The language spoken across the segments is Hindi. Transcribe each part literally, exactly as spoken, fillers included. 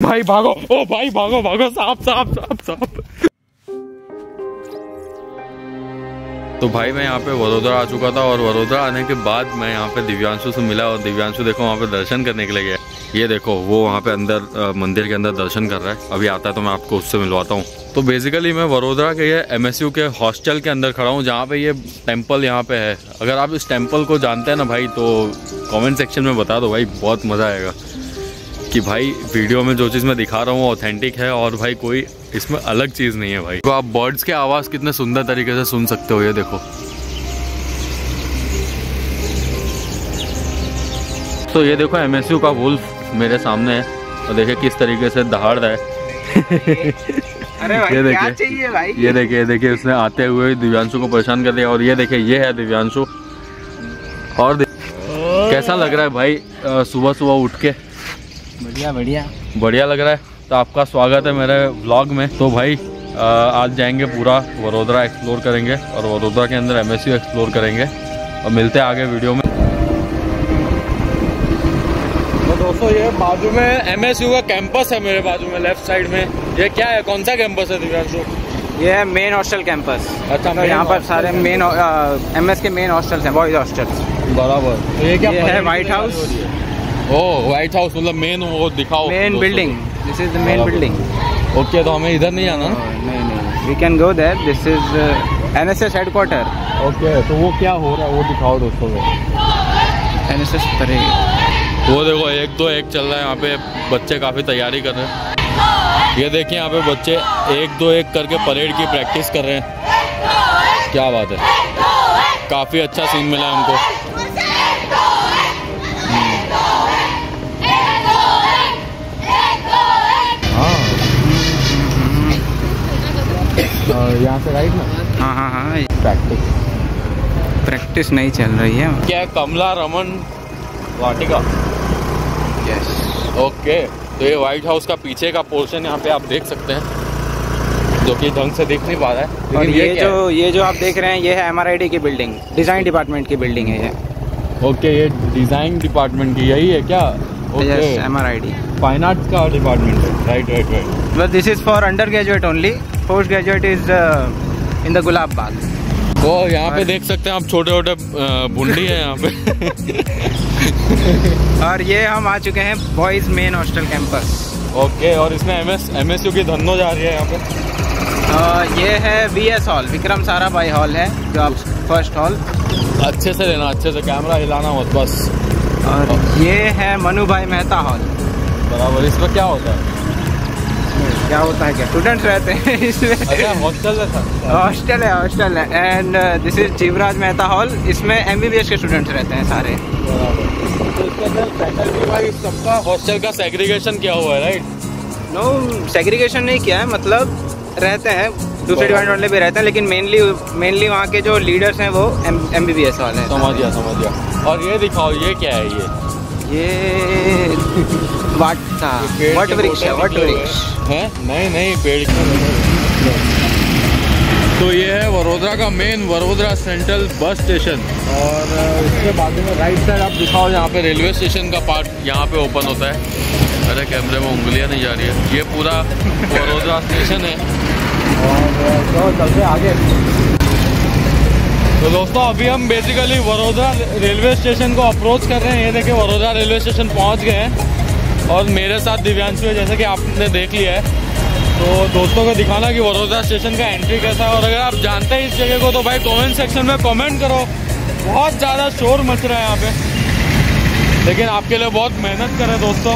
भाई भागो, ओ भाई भागो भागो, सांप सांप सांप सांप। तो भाई मैं यहाँ पे वडोदरा आ चुका था और वडोदरा आने के बाद मैं यहाँ पे दिव्यांशु से मिला और दिव्यांशु देखो वहाँ पे दर्शन करने के लिए गया। ये देखो वो वहाँ पे अंदर मंदिर के अंदर दर्शन कर रहा है। अभी आता है तो मैं आपको उससे मिलवाता हूँ। तो बेसिकली मैं वडोदरा के ये एमएसयू के हॉस्टल के अंदर खड़ा हूँ जहाँ पे ये टेम्पल यहाँ पे है। अगर आप इस टेम्पल को जानते हैं ना भाई तो कमेंट सेक्शन में बता दो भाई, बहुत मज़ा आएगा कि भाई वीडियो में जो चीज़ मैं दिखा रहा हूँ ऑथेंटिक है और भाई कोई इसमें अलग चीज़ नहीं है भाई। तो आप बर्ड्स के आवाज़ कितने सुंदर तरीके से सुन सकते हो। ये देखो, तो ये देखो एमएसयू का वुल्फ मेरे सामने है और देखिए किस तरीके से दहाड़ रहा है। अरे भाई, ये क्या चाहिए भाई? ये देखिए देखिए उसने आते हुए दिव्यांशु को परेशान कर दिया। और ये देखिए ये है दिव्यांशु। और कैसा लग रहा है भाई सुबह सुबह उठ के? बढ़िया बढ़िया बढ़िया लग रहा है। तो आपका स्वागत है मेरे व्लॉग में। तो भाई आज जाएंगे पूरा वडोदरा एक्सप्लोर करेंगे और वडोदरा के अंदर एमएसयू एक्सप्लोर करेंगे और मिलते हैं आगे वीडियो में। तो दोस्तों ये बाजू में एमएसयू का कैंपस है, मेरे बाजू में लेफ्ट साइड में। ये क्या है, कौन सा कैंपस है दिव्यांशु? ये है मेन हॉस्टल कैंपस। अच्छा, तो यहाँ पर सारे मेन एमएस के मेन हॉस्टल्स हैं, बॉयज हॉस्टल्स। बराबर। तो ये क्या है? White house. Oh white house, मतलब मेन वो दिखाओ। Main building, this is the main building. Okay, तो हमें इधर नहीं आना? नहीं नहीं, we can go there. This is NSS headquarter. Okay, तो वो क्या हो रहा है वो दिखाओ दोस्तों को। NSS parade. वो देखो एक दो एक चल रहा है यहाँ पे, बच्चे काफ़ी तैयारी कर रहे हैं। ये देखिए यहाँ पे बच्चे एक दो एक करके परेड की प्रैक्टिस कर रहे हैं। क्या बात है, काफ़ी अच्छा सीन मिला है हमको। यहाँ से राइट ना? हाँ हाँ हाँ, प्रैक्टिस प्रैक्टिस नहीं चल रही है। क्या है, कमला रमन वाटिका। यस। ओके, तो ये व्हाइट हाउस का पीछे का पोर्शन यहाँ पे आप देख सकते हैं, जो कि ढंग से दिख नहीं पा रहा है। और ये, ये जो ये जो आप देख रहे हैं ये है एमआरआईडी की बिल्डिंग, डिज़ाइन डिपार्टमेंट की बिल्डिंग है ये। ओके, ये डिज़ाइन डिपार्टमेंट की यही है क्या? यस, एमआरआईडी फाइन आर्ट्स का डिपार्टमेंट है। Right right right. But this is for under graduate only, post graduate is in the Gulab Bagh. वो यहाँ पे देख सकते हैं आप, छोटे छोटे बुंडी है यहाँ पे। और ये हम आ चुके हैं boys main hostel campus. Okay, और इसमें एमएस एमएसयू की धन्नो जा रही है यहाँ पे। uh, ये है VS hall, Vikram Sarabhai hall है जो आप फर्स्ट हॉल। अच्छे से लेना, अच्छे से कैमरा हिलाना मत बस। और ये है मनु भाई मेहता हॉल। बराबर। इसमें क्या होता है? क्या होता है क्या, स्टूडेंट्स रहते हैं इसमें। अच्छा, हॉस्टल है? हॉस्टल है, हॉस्टल है। And this is Jivraj Mehta hall, इसमें एमबीबीएस के स्टूडेंट्स रहते हैं सारे। तो इसके अंदर फैकल्टी वाइज सबका हॉस्टल का सेग्रीगेशन किया हुआ है, राइट? नो, सेग्रीगेशन नहीं किया है, मतलब रहते हैं दूसरे डिपार्टमेंट वाले भी रहते हैं, लेकिन मेनली मेनली वहाँ के जो लीडर्स हैं वो एमबीबीएस वाले हैं। समझ गया समझ गया। और ये दिखाओ, ये क्या है? ये ये वट था, वट वृक्ष है, वट वृक्ष है। नहीं नहीं, पेड़। तो ये है वडोदरा का main Vadodara central bus station. और इसके बाजू में राइट साइड आप दिखाओ, यहाँ पे रेलवे स्टेशन का पार्ट यहाँ पे ओपन होता है। अरे कैमरे में उंगलियाँ नहीं जा रही है। ये पूरा वडोदरा स्टेशन है। और तो चलते आगे। तो दोस्तों अभी हम बेसिकली वडोदरा रेलवे स्टेशन को अप्रोच कर रहे हैं। ये देखिए वडोदरा रेलवे स्टेशन पहुंच गए हैं और मेरे साथ दिव्यांशु है, जैसे कि आपने देख लिया है। तो दोस्तों को दिखाना कि वडोदरा स्टेशन का एंट्री कैसा है। और अगर आप जानते हैं इस जगह को तो भाई कमेंट सेक्शन में कमेंट करो। बहुत ज़्यादा शोर मच रहा है यहाँ पे, लेकिन आपके लिए बहुत मेहनत करें दोस्तों।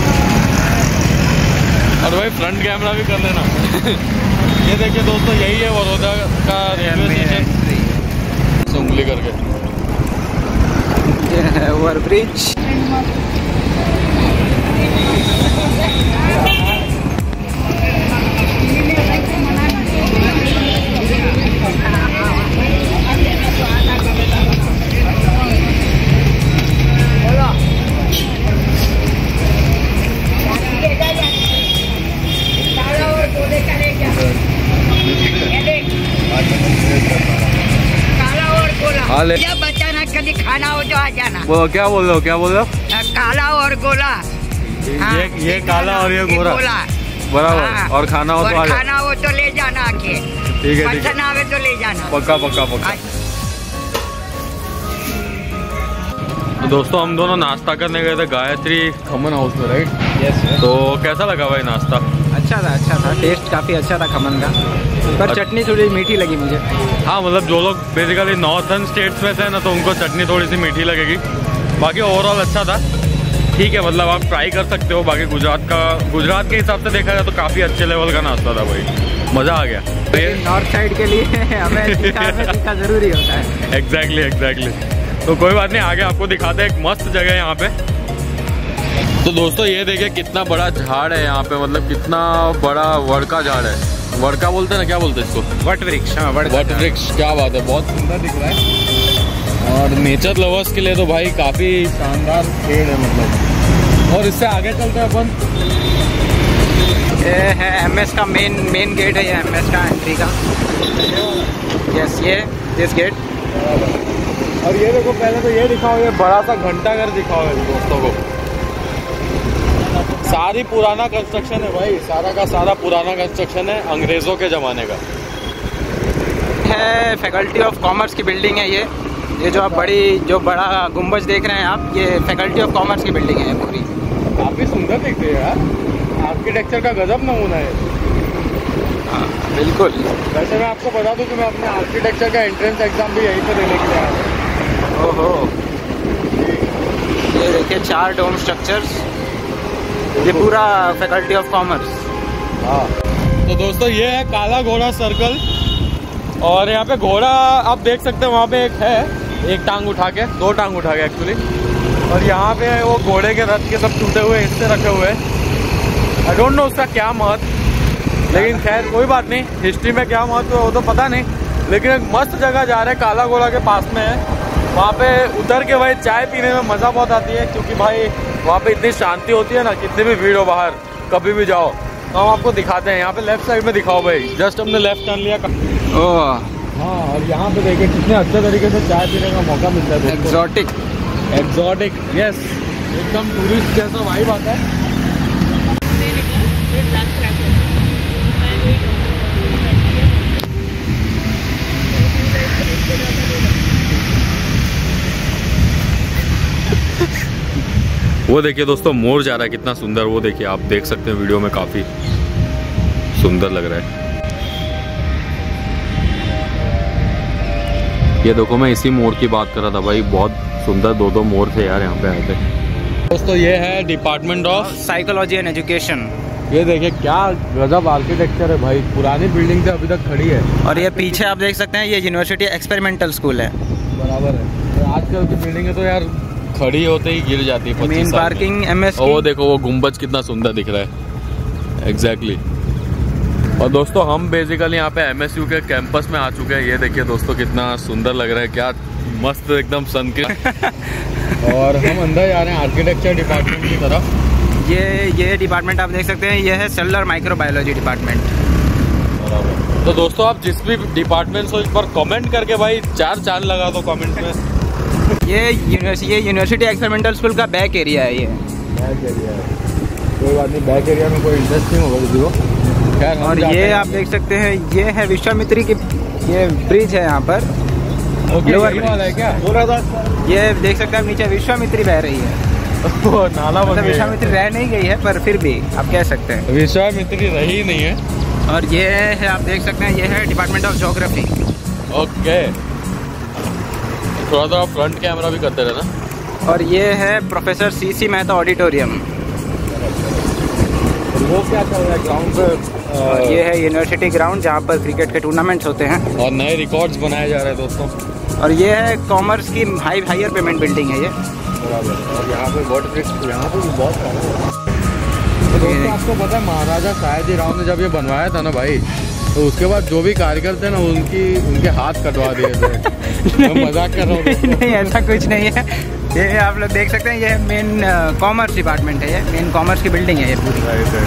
और भाई फ्रंट कैमरा भी कर लेना। ये देखिए दोस्तों, यही है वडोदरा का रेलवे स्टेशन। उंगली करके ओवर ब्रिज। या बच्चा ना कभी खाना हो तो आ जाना। वो क्या बोल रहे हो, क्या बोल रहे हो? काला और गोला। हाँ, ये ये काला और ये गोरा बराबर। हाँ, और खाना हो तो आ खाना हो तो ले जाना आके, ठीक है ठीक पसंद आवे तो ले जाना। है, पक्का पक्का पक्का। तो दोस्तों हम दोनों नाश्ता करने गए थे गायत्री खमन हाउस में, राइट? यस। तो कैसा लगा भाई नाश्ता? अच्छा था, अच्छा था, टेस्ट काफ़ी अच्छा था खमन का, पर चटनी थोड़ी मीठी लगी मुझे। हाँ मतलब जो लोग बेसिकली नॉर्थर्न स्टेट्स में थे ना, तो उनको चटनी थोड़ी सी मीठी लगेगी। बाकी ओवरऑल अच्छा था, ठीक है, मतलब आप ट्राई कर सकते हो। बाकी गुजरात का गुजरात के हिसाब से देखा जाए तो काफ़ी अच्छे लेवल का नाश्ता था भाई, मज़ा आ गया। नॉर्थ साइड के लिए हमें तीखा में तीखा ज़रूरी होता है। Exactly exactly. तो कोई बात नहीं, आगे आपको दिखाते हैं एक मस्त जगह यहाँ पे। तो दोस्तों ये देखिए कितना बड़ा झाड़ है यहाँ पे, मतलब कितना बड़ा वड़ का झाड़ है। वड़ का बोलते हैं ना, क्या बोलते हैं इसको? वट वृक्ष। हाँ, वट वट वृक्ष, क्या बात है, बहुत सुंदर दिख रहा है। और नेचर लवर्स के लिए तो भाई काफ़ी शानदार पेड़ है मतलब। और इससे आगे चलते हैं अपन। ये है एमएस का मेन मेन गेट है, ये एमएस का एंट्री का। यस, ये दिस गेट। और ये देखो, पहले तो ये दिखाओ, ये बड़ा सा घंटाघर दिखाओ दोस्तों को। सारी पुराना कंस्ट्रक्शन है भाई, सारा का सारा पुराना कंस्ट्रक्शन है, अंग्रेजों के ज़माने का है। फैकल्टी ऑफ कॉमर्स की बिल्डिंग है ये। ये जो आप बड़ी जो बड़ा गुंबज देख रहे हैं आप, ये फैकल्टी ऑफ कॉमर्स की बिल्डिंग है पूरी। काफ़ी सुंदर दिखती है यार, आर्किटेक्चर का गजब नमूना है। हाँ बिल्कुल। वैसे मैं आपको बता दूं कि मैं अपने आर्किटेक्चर का एंट्रेंस एग्जाम भी यहीं पर देने के लिए आया हूँ। ओहो, ये देखिए चार डोम स्ट्रक्चर्स, ये पूरा फैकल्टी ऑफ कॉमर्स। हाँ तो दोस्तों ये है काला घोड़ा सर्कल, और यहाँ पे घोड़ा आप देख सकते हैं, वहाँ पे एक है, एक टांग उठा के, दो टांग उठा के एक्चुअली। और यहाँ पे वो घोड़े के रथ के सब टूटे हुए हिस्से रखे हुए हैं। आई डोंट नो उसका क्या महत्व, लेकिन खैर कोई बात नहीं, हिस्ट्री में क्या महत्व है वो तो पता नहीं। लेकिन एक मस्त जगह जा रहे हैं, काला घोड़ा के पास में है। वहाँ पे उतर के भाई चाय पीने में मज़ा बहुत आती है, क्योंकि भाई वहाँ पे इतनी शांति होती है ना, कितनी भी भीड़ हो बाहर कभी भी जाओ। तो हम आपको दिखाते हैं, यहाँ पे लेफ्ट साइड में दिखाओ भाई, जस्ट हमने लेफ्ट टर्न लिया। ओह हाँ, और यहाँ पे देखिए कितने अच्छे तरीके से चाय पीने का मौका मिलता है। एक्सोटिक एक्सोटिक, यस, एकदम टूरिस्ट जैसा वाइब आता है। वो देखिए दोस्तों मोर जा रहा है, कितना सुंदर, वो देखिए आप देख सकते हैं वीडियो में, काफी सुंदर लग रहा है। ये देखो, मैं इसी मोर की बात कर रहा था भाई, बहुत सुंदर दो दो मोर थे यार यहाँ पे आए थे। दोस्तों ये है department of psychology and education. ये देखिए क्या गजब आर्किटेक्चर है भाई, पुरानी बिल्डिंग से अभी तक खड़ी है। और ये पीछे आप देख सकते हैं, ये यूनिवर्सिटी एक्सपेरिमेंटल स्कूल है। बराबर है, तो आजकल की बिल्डिंग है तो यार खड़ी होते ही गिर जाती है। मेन पार्किंग एमएस की। वो देखो वो गुम्बज कितना सुंदर दिख रहा है। Exactly exactly. और दोस्तों हम बेसिकली यहाँ पे एमएसयू के कैंपस में आ चुके हैं। ये देखिए दोस्तों कितना सुंदर लग रहा है, क्या मस्त एकदम सन के। और हम अंदर जा रहे हैं आर्किटेक्चर डिपार्टमेंट की तरफ। ये ये डिपार्टमेंट आप देख सकते हैं, ये है सेलुलर माइक्रोबायोलॉजी डिपार्टमेंट। बराबर। तो दोस्तों आप जिस भी डिपार्टमेंट हो इस पर कमेंट करके भाई चार चांद लगा दो कमेंट में। ये यूनिवर्सिटी ये यूनिवर्सिटी एक्सपेरिमेंटल स्कूल का बैक एरिया है। ये बैक एरिया है, कोई बात नहीं, बैक एरिया में कोई इंटरेस्ट नहीं होगा किसी को। खैर और ये आप देख सकते हैं, ये है विश्वामित्री की, ये ब्रिज है यहाँ पर। ओके, यही वाला है क्या? बोला था। ये देख सकते हैं नीचे विश्वामित्री बह रही है। नाला मतलब विश्वामित्री रह नहीं गई है, पर फिर भी आप कह सकते हैं विश्वामित्री रही नहीं है। और ये है आप देख सकते हैं, ये है डिपार्टमेंट ऑफ ज्योग्राफी। ओके, थोड़ा सा फ्रंट कैमरा भी करते रहना। और ये है professor C C Mehta auditorium. वो क्या चल रहा है ग्राउंड पे? और ये है यूनिवर्सिटी ग्राउंड, जहाँ पर क्रिकेट के टूर्नामेंट्स होते हैं और नए रिकॉर्ड्स बनाए जा रहे हैं दोस्तों। और ये है कॉमर्स की हाई हायर पेमेंट बिल्डिंग है ये। बराबर। और यहाँ पे वर्ड ब्रिक्स, यहाँ पे भी बहुत सारा। तो दोस्तों आपको पता है महाराजा सयाजी राव ने जब ये बनवाया था ना भाई, तो उसके बाद जो भी कार्यकर थे ना उनकी उनके हाथ कटवा दिए थे। मैं मजाक कर रहा हूँ। नहीं ऐसा कुछ नहीं है, ये आप लोग देख सकते हैं, ये मेन कॉमर्स डिपार्टमेंट है, ये मेन कॉमर्स की बिल्डिंग है ये पूरी।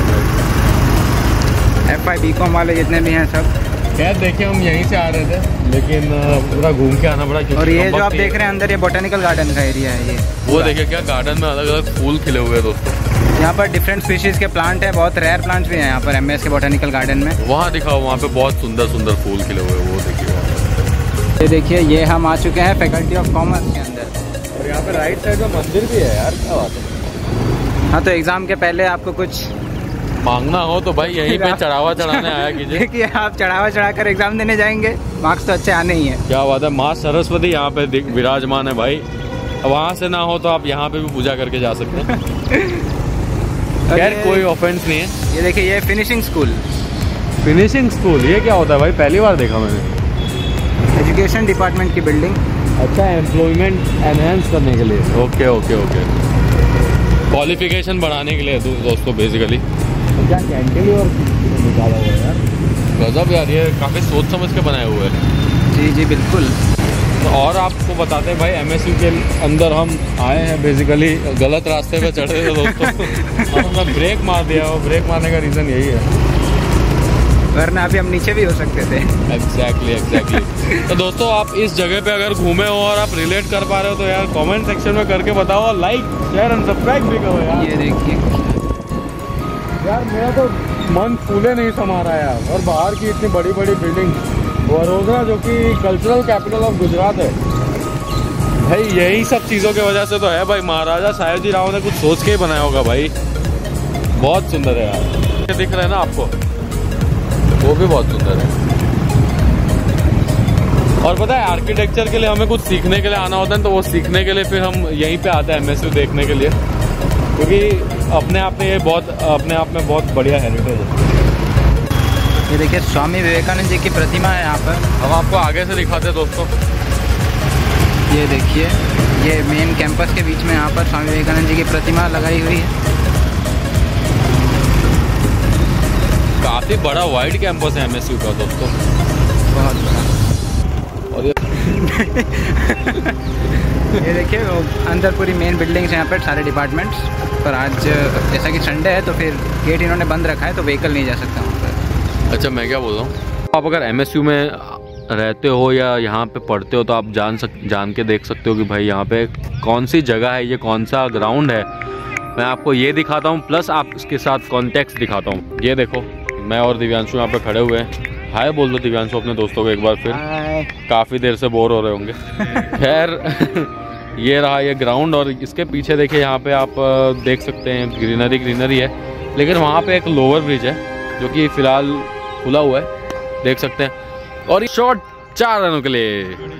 एफ आई बी कॉम वाले जितने भी हैं सब। खैर देखिए हम यहीं से आ रहे थे, लेकिन पूरा घूम के आना पड़ा। और ये जो आप देख रहे हैं अंदर, ये बोटेनिकल गार्डन का एरिया है ये। वो देखिए क्या गार्डन में अलग अलग फूल खिले हुए हैं दोस्तों। यहाँ पर डिफरेंट स्पीशीज़ के प्लांट है, बहुत रेयर प्लांट्स भी हैं यहाँ पर एमएस के बॉटनिकल गार्डन में। वहाँ दिखाओ, वहाँ पे बहुत सुंदर सुंदर फूल खिले हुए हैं, वो देखिए। ये देखिए, ये हम आ चुके हैं फैकल्टी ऑफ कॉमर्स के अंदर। और यहाँ पे राइट साइड में मंदिर भी है यार, क्या बात है। हाँ, तो एग्ज़ाम के पहले आपको कुछ मांगना हो तो भाई यहीं पे चढ़ावा चढ़ाने आया कीजिए। देखिए, आप चढ़ावा चढ़ाकर एग्ज़ाम देने जाएंगे, मार्क्स तो अच्छे आने ही हैं। क्या बात है, माँ सरस्वती यहाँ पे विराजमान है भाई। वहाँ से ना हो तो आप यहाँ पे भी पूजा करके जा सकते हैं। खैर कोई ऑफेंस नहीं है। ये देखिए, ये फिनिशिंग स्कूल। फिनिशिंग स्कूल, ये क्या होता है भाई, पहली बार देखा मैंने। एजुकेशन डिपार्टमेंट की बिल्डिंग। अच्छा, एम्प्लॉयमेंट एनहेंस करने के लिए। ओके ओके ओके, क्वालिफिकेशन बढ़ाने के लिए दो, दोस्तों बेसिकली। क्या कैंटिलीवर निकाला हुआ है यार, गजब यार, ये काफ़ी सोच समझ के बनाए हुए हैं। जी जी बिल्कुल। तो और आपको बताते हैं भाई, एमएसयू के अंदर हम आए हैं, बेसिकली गलत रास्ते पे चढ़े थे दोस्तों। और हमने ब्रेक मार दिया, और ब्रेक मारने का रीज़न यही है, वरना अभी हम नीचे भी हो सकते थे। Exactly exactly. तो दोस्तों, आप इस जगह पे अगर घूमे हो और आप रिलेट कर पा रहे हो तो यार कमेंट सेक्शन में करके बताओ, और लाइक शेयर एंड सब्सक्राइब भी करो यार। ये देखिए यार, मेरा तो मन फूले नहीं समा रहा यार। और बाहर की इतनी बड़ी बड़ी बिल्डिंग, वडोदरा जो कि कल्चरल कैपिटल ऑफ गुजरात है भाई, यही सब चीज़ों की वजह से तो है भाई। महाराजा सयाजी राव ने कुछ सोच के ही बनाया होगा भाई। बहुत सुंदर है यार, ये दिख रहा है ना आपको, वो भी बहुत सुंदर है। और पता है, आर्किटेक्चर के लिए हमें कुछ सीखने के लिए आना होता है, तो वो सीखने के लिए फिर हम यहीं पे आते हैं एमएसयू देखने के लिए, क्योंकि अपने आप में ये बहुत अपने आप में बहुत बढ़िया हेरिटेज है। ये देखिए, स्वामी विवेकानंद जी की प्रतिमा है यहाँ पर। हम आपको आगे से दिखाते हैं दोस्तों। ये देखिए, ये मेन कैंपस के बीच में यहाँ पर स्वामी विवेकानंद जी की प्रतिमा लगाई हुई है। काफ़ी बड़ा वाइड कैंपस है एमएसयू का दोस्तों, बहुत बड़ा। और ये ये देखिए, वो अंदर पूरी मेन बिल्डिंग्स हैं यहाँ पर, सारे डिपार्टमेंट्स। पर आज जैसा कि संडे है तो फिर गेट इन्होंने बंद रखा है, तो व्हीकल नहीं जा सकता वहाँ पर। अच्छा, मैं क्या बोल रहा हूँ, आप अगर एमएसयू में रहते हो या यहाँ पे पढ़ते हो तो आप जान सक जान के देख सकते हो कि भाई यहाँ पे कौन सी जगह है, ये कौन सा ग्राउंड है। मैं आपको ये दिखाता हूँ, प्लस आप इसके साथ कॉन्टेक्स्ट दिखाता हूँ। ये देखो, मैं और दिव्यांशु यहाँ पे खड़े हुए हैं। हाय बोल दो दिव्यांशु अपने दोस्तों को एक बार फिर, काफ़ी देर से बोर हो रहे होंगे। खैर ये रहा ये ग्राउंड, और इसके पीछे देखिए, यहाँ पे आप देख सकते हैं ग्रीनरी ग्रीनरी है, लेकिन वहाँ पे एक लोअर ब्रिज है जो कि फ़िलहाल खुला हुआ है, देख सकते हैं। और ये शॉट चार रनों के लिए,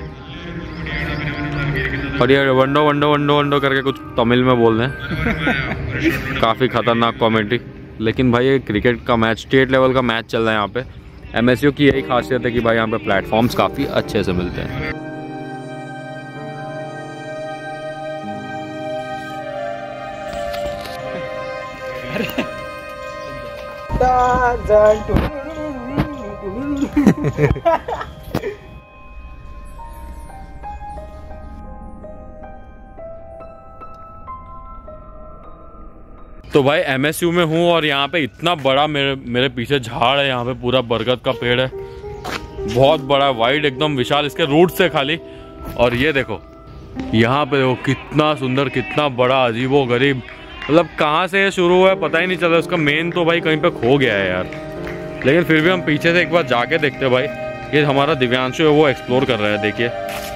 और ये वंडो वंडो वंडो वंडो करके कुछ तमिल में बोल रहे हैं। काफ़ी खतरनाक कॉमेंट्री, लेकिन भाई ये क्रिकेट का मैच, स्टेट लेवल का मैच चल रहा है यहाँ पे। एमएसयू की यही खासियत है कि भाई यहाँ पे प्लेटफॉर्म्स काफ़ी अच्छे से मिलते हैं। तो भाई एमएसयू में हूँ, और यहाँ पे इतना बड़ा मेरे मेरे पीछे झाड़ है, यहाँ पे पूरा बरगद का पेड़ है, बहुत बड़ा वाइड एकदम विशाल, इसके रूट से खाली। और ये देखो यहाँ पे देखो कितना सुंदर, कितना बड़ा, अजीबो गरीब, मतलब कहाँ से ये शुरू हुआ है पता ही नहीं चला। उसका मेन तो भाई कहीं पे खो गया है यार, लेकिन फिर भी हम पीछे से एक बार जाके देखते हैं भाई। ये हमारा दिव्यांशु है, वो एक्सप्लोर कर रहा है, देखिए।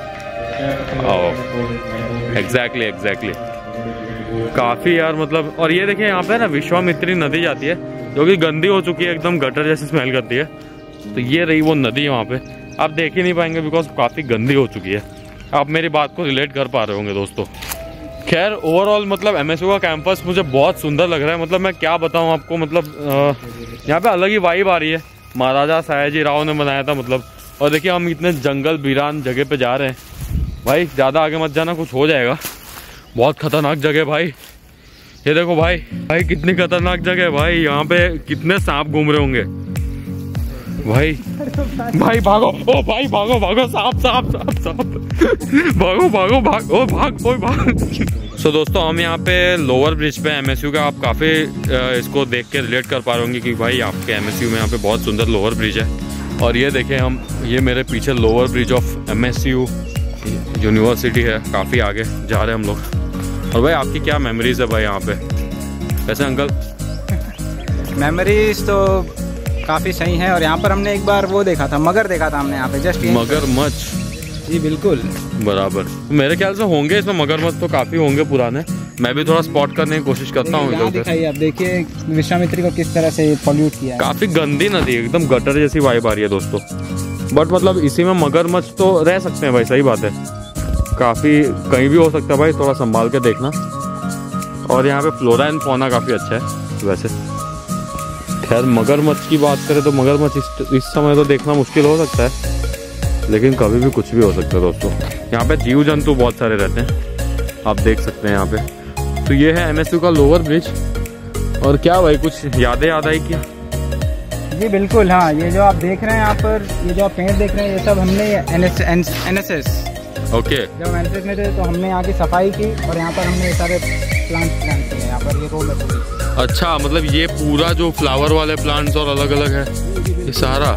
एग्जैक्टली एग्जैक्टली काफ़ी यार, मतलब। और ये देखिए यहाँ पे ना विश्वामित्री नदी जाती है, जो कि गंदी हो चुकी है, एकदम गटर जैसी स्मेल करती है। तो ये रही वो नदी है, वहाँ पे आप देख ही नहीं पाएंगे बिकॉज काफ़ी गंदी हो चुकी है। आप मेरी बात को रिलेट कर पा रहे होंगे दोस्तों। खैर ओवरऑल मतलब एमएसयू का कैंपस मुझे बहुत सुंदर लग रहा है, मतलब मैं क्या बताऊँ आपको, मतलब यहाँ पे अलग ही वाइब आ रही है। महाराजा सयाजी राव ने बनाया था मतलब। और देखिए हम इतने जंगल वीरान जगह पे जा रहे हैं भाई, ज़्यादा आगे मत जाना, कुछ हो जाएगा। बहुत खतरनाक जगह भाई, ये देखो भाई भाई कितनी खतरनाक जगह है भाई। यहाँ पे कितने सांप घूम रहे होंगे भाई। भाई भागो, ओ भाई भागो भागो, सांप सांप सांप सांप, भागो भागो भाग, ओ भाग ओ भाग। सो so, दोस्तों हम यहाँ पे लोअर ब्रिज पे एमएसयू का, आप काफ़ी इसको देख के रिलेट कर पा रहे होंगे कि भाई आपके एमएसयू में यहाँ पे बहुत सुंदर लोअर ब्रिज है। और ये देखें हम, ये मेरे पीछे lower bridge of MSU university है, काफ़ी आगे जा रहे हैं हम लोग। और भाई आपकी क्या मेमोरीज है भाई यहाँ पे? कैसे अंकल? मेमोरीज तो काफ़ी सही है। और यहाँ पर हमने एक बार वो देखा था, मगर देखा था हमने यहाँ पे जस्ट। मगरमच्छ? जी बिल्कुल बराबर। मेरे ख्याल से होंगे इसमें मगरमच्छ तो काफ़ी होंगे पुराने। मैं भी थोड़ा स्पॉट करने की कोशिश करता हूँ। दिखाइए आप, देखिए विश्वामित्री को किस तरह से पॉल्यूट किया है। काफ़ी गंदी नदी, एकदम गटर जैसी वाइब आ रही है दोस्तों। बट मतलब इसी में मगरमच्छ तो रह सकते हैं भाई, सही बात है। काफ़ी कहीं भी हो सकता है भाई, थोड़ा संभाल के देखना। और यहाँ पे फ्लोरा एंड फौना काफ़ी अच्छा है वैसे। खैर मगरमच्छ की बात करें तो मगरमच्छ इस, इस समय तो देखना मुश्किल हो सकता है, लेकिन कभी भी कुछ भी हो सकता है दोस्तों। यहाँ पे जीव जंतु बहुत सारे रहते हैं, आप देख सकते हैं यहाँ पे। तो ये है एमएसयू का लोअर ब्रिज। और क्या भाई कुछ यादें याद आई क्या? जी बिल्कुल हाँ, ये जो आप देख रहे हैं यहाँ पर, ये जो आप पेड़ देख रहे हैं, ये सब हमने एन एस एस ओके जब एन एस एस में थे तो हमने यहाँ की सफाई की और यहाँ पर हमने सारे प्लांट प्लांट किए। यहाँ पर ये रोड है। अच्छा, मतलब ये पूरा जो फ्लावर वाले प्लांट्स और अलग अलग है ये सारा?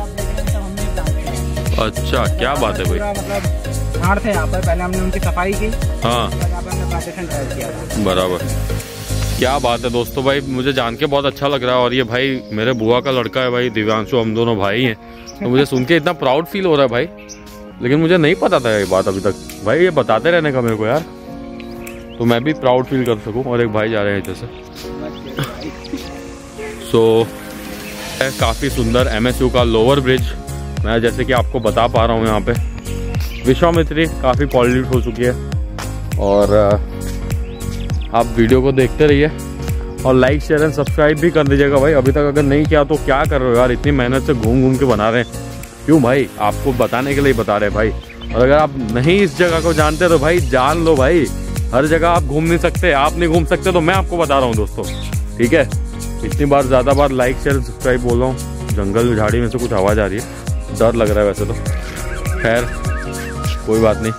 अच्छा, क्या बात है भाई। मतलब झाड़ थे यहाँ पर, पहले हमने उनकी सफाई की। हाँ बराबर, क्या बात है दोस्तों। भाई मुझे जान के बहुत अच्छा लग रहा है। और ये भाई मेरे बुआ का लड़का है भाई, दिव्यांशु, हम दोनों भाई हैं। तो मुझे सुन के इतना प्राउड फील हो रहा है भाई, लेकिन मुझे नहीं पता था ये बात अभी तक। भाई ये बताते रहने का मेरे को यार, तो मैं भी प्राउड फील कर सकूं। और एक भाई जा रहे हैं इधर से। सो so, काफ़ी सुंदर एमएसयू का लोअर ब्रिज। मैं जैसे कि आपको बता पा रहा हूँ, यहाँ पे विश्वामित्री काफ़ी पॉल्यूट हो चुकी है। और आप वीडियो को देखते रहिए और लाइक शेयर एंड सब्सक्राइब भी कर दीजिएगा भाई। अभी तक अगर नहीं किया तो क्या कर रहे हो यार, इतनी मेहनत से घूम घूम के बना रहे हैं। क्यों भाई, आपको बताने के लिए बता रहे हैं भाई। और अगर आप नहीं इस जगह को जानते तो भाई जान लो भाई। हर जगह आप घूम नहीं सकते, आप नहीं घूम सकते, तो मैं आपको बता रहा हूँ दोस्तों, ठीक है। इतनी बार ज़्यादा बार लाइक शेयर सब्सक्राइब बोल रहा हूँ। जंगल झाड़ी में से कुछ आवाज़ आ रही है, डर लग रहा है वैसे तो। खैर कोई बात नहीं,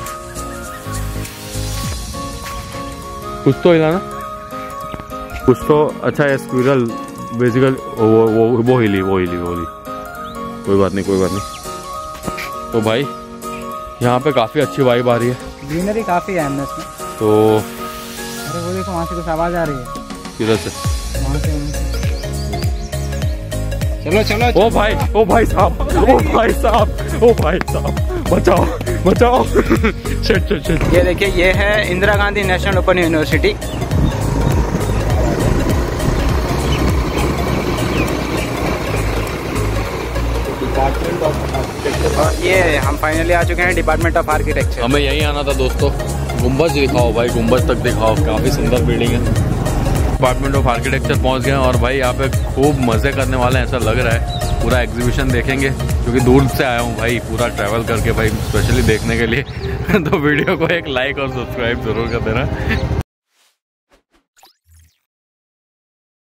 कुछ तो हिला ना, कुछ तो। अच्छा है स्क्विरल बेसिकल, वो वो वो हिली वो हिली वो हिली कोई बात नहीं, कोई बात नहीं। तो भाई यहाँ पे काफ़ी अच्छी वाइब आ रही है, ग्रीनरी काफ़ी है एमएस में। तो अरे वो देखो वहाँ से कुछ आवाज़ आ रही है। किधर से? वहाँ से। चलो चलो, ओ भाई, ओ भाई साहब, ओ भाई साहब, ओ भाई साहब, बचाओ बचाओ। Shit shit shit. ये देखिए, ये है Indira Gandhi national open university. और ये हम फाइनली आ चुके हैं डिपार्टमेंट ऑफ आर्किटेक्चर। हमें यहीं आना था दोस्तों। गुम्बज दिखाओ भाई, गुम्बज तक दिखाओ, काफ़ी सुंदर बिल्डिंग है। डिपार्टमेंट ऑफ आर्किटेक्चर पहुंच गए और भाई यहाँ पे खूब मज़े करने वाले हैं ऐसा लग रहा है। पूरा एग्जीबिशन देखेंगे, क्योंकि दूर से आया हूँ भाई पूरा ट्रैवल करके भाई, स्पेशली देखने के लिए। तो वीडियो को एक लाइक और सब्सक्राइब जरूर कर देना।